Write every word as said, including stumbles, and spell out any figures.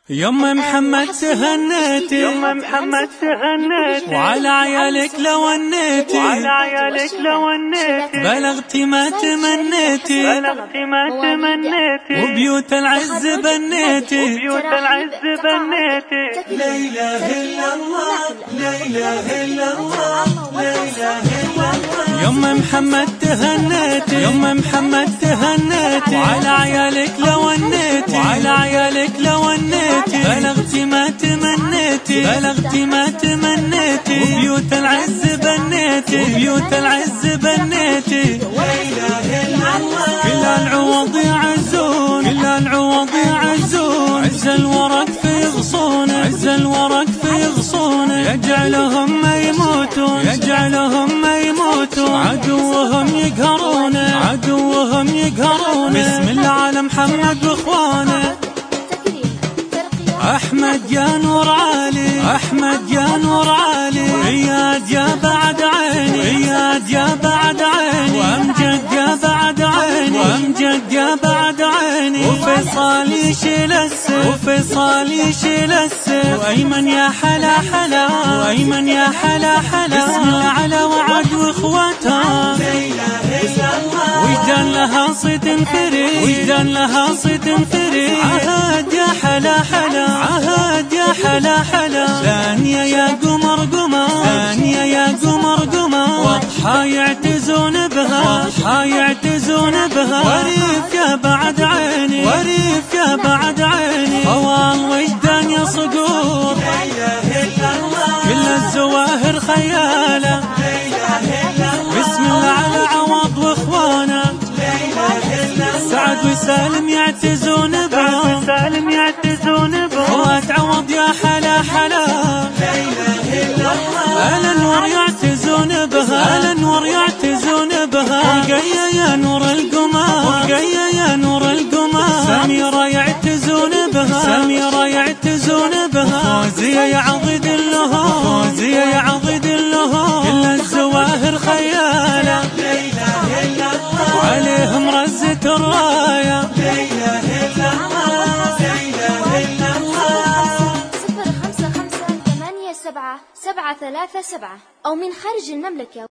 يما محمد تهنيتي، يما محمد تهنيتي، وعلى عيالك لونيتي، وعلى عيالك لونيتي، بلغتي ما تمنيتي، بلغتي ما تمنيتي، وبيوت العز بنيتي، وبيوت العز بنيتي. لا إله إلا الله، لا إله إلا الله، لا إله إلا الله. يما محمد تهنيتي، يما محمد تهنيتي، وعلى عيالك لونيتي، وعلى عيالك لونيتي، بلغتي ما تمنيتي، بلغتي ما تمنيتي، وبيوت العز بنيتي، وبيوت العز بنيتي. لا إله إلا الله. كل العوض يعزون، كل العوض يعزون، عز الورق في غصونه، عز الورق في غصونه، يجعلهم ما يموتون، يجعلهم ما يموتون، عدوهم يقهرونه، عدوهم يقهرونه. بسم الله على محمد واخوانه. أحمد يا نور عالي، أحمد يا نور عالي، عياد يا بعد عيني، عياد يا بعد عيني، وأمجد يا بعد عيني، وأمجد يا بعد عيني، وفيصل يشيل السيف، وفيصل يشيل السيف، وأيمن يا حلا حلا، وأيمن يا حلا حلا. بسم الله على وعد واخواتها. لا إله إلا الله. وجدان لها صيت فريد، وجدان لها صيت فريد، عهد يا حلا حلا، عهد يا حلا حلا. ثانية يا قمر قمر، ثانية يا قمر قمر، واضحى يعتزون بها، واضحى يعتزون بها، وريف يا بعد عيني، وريف يا بعد عيني، طوال وجدان يا صقور. لا إله إلا الله. كل الزواهر خيالة. لا إله إلا الله. بسم الله على عوض واخوانه. لا إله إلا الله. سعد وسالم يعتزون بها، سعد وسالم يعتزون بها، خوات عوض يا حلا حلا. لا إله إلا الله. الأنوار يعتزون بها، الأنوار يعتزون بها، ورقية يا نور القمر، ورقية يا نور القمر، سميرة يعتزون بها، سميرة يعتزون بها، فوزية يا عضد اللهور، فوزية يا عضد اللهور. كل الزواهر خيالة. لا إله إلا الله. وعليهم رزة الراية. لا إله إلا الله، لا إله إلا الله. صفر خمسة خمسة ثمانية سبعة سبعة ثلاثة سبعة أو من خارج المملكة.